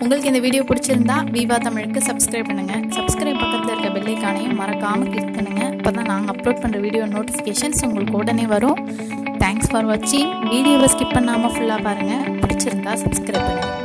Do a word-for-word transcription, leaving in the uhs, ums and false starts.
உங்களுக்கு இந்த வீடியோ பிடிச்சிருந்தா விவா தமிழுக்கு சப்ஸ்கிரைப் பண்ணுங்கள். சப்ஸ்கிரைப் பக்கத்தில் இருக்க பெல் ஐகானையும் மறக்காமல் கிளிக் பண்ணுங்கள். அப்போ தான் நாங்கள் அப்லோட் பண்ணுற வீடியோ நோட்டிஃபிகேஷன்ஸ் உங்களுக்கு உடனே வரும். தேங்க்ஸ் ஃபார் வாட்சிங். வீடியோவை ஸ்கிப் பண்ணாமல் ஃபுல்லாக பாருங்கள். பிடிச்சிருந்தா சப்ஸ்கிரைப் பண்ணுங்கள்.